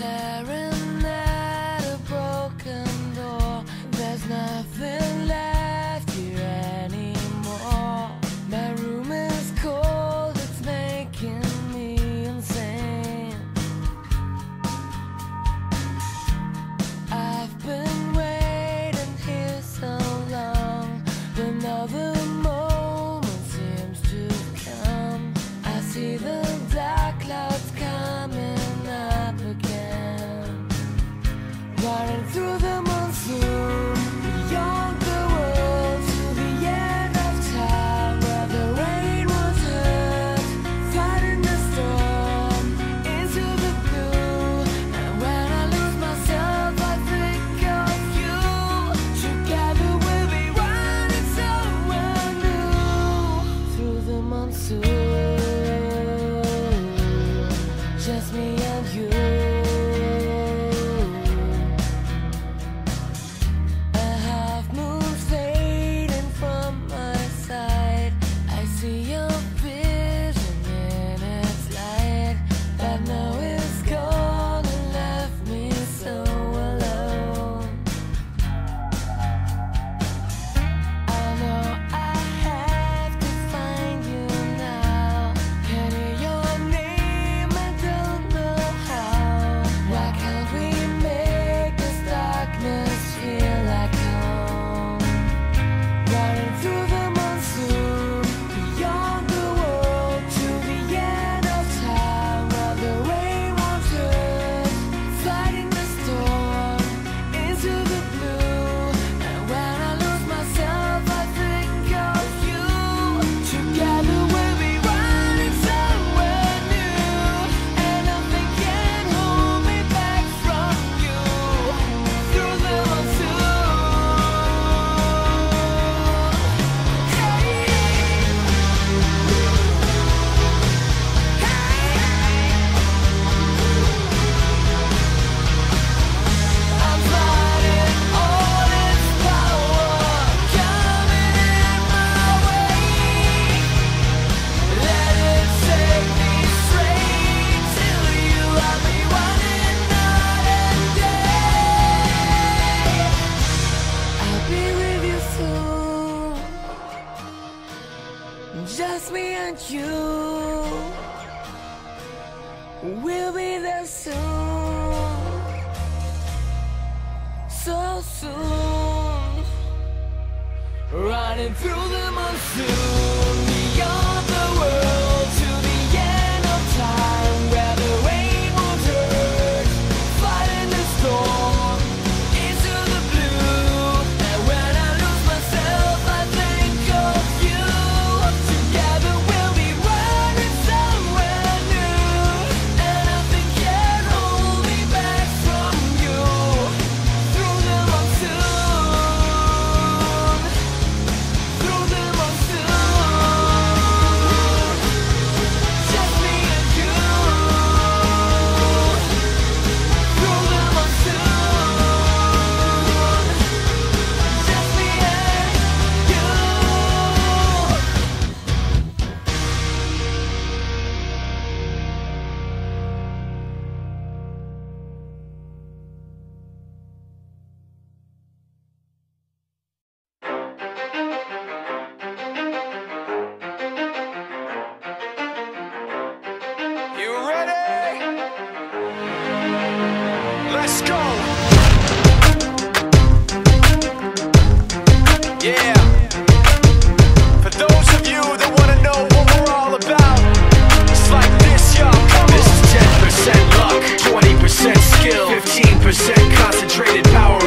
staring at a broken door. There's nothing left here anymore. My room is cold, it's making me insane. I've been waiting here so long, but another moment seems to come. I see the dark clouds coming up again, running through the monsoon, beyond the world to the end of time, where the rain was heard, fighting the storm into the blue. And when I lose myself, I think of you. Together we'll be running somewhere new through the monsoon, just me and you. A half moon fading from my side. I see your vision in its light, but now it's gone and left me so alone. I know I have to find you now. Can hear your name, I don't know how. Why can't we make this darkness feel like home? Running through the monsoon, beyond the world to the end of time, where the rain won't hurt, fighting the storm into the blue. And when I lose myself, I think of you. Together we'll be running somewhere new, and nothing can hold me back from you through the monsoon. I'm fighting all its power coming in my way. Let it take me straight till you have me running night and day. I'll be with you soon, just me and you. We'll be there soon, so soon. Running through the monsoon, beyond the world to the end of time, where the rain won't hurt, fighting the storm into the blue. And when I lose myself, I think of you. Together we'll be running somewhere new, and nothing can hold me back from you through the monsoon, through the monsoon. Just me and you through the monsoon, just me and you. You ready? Let's go. Yeah. For those of you that want to know what we're all about, it's like this, y'all. This is 10% luck, 20% skill, 15% concentrated power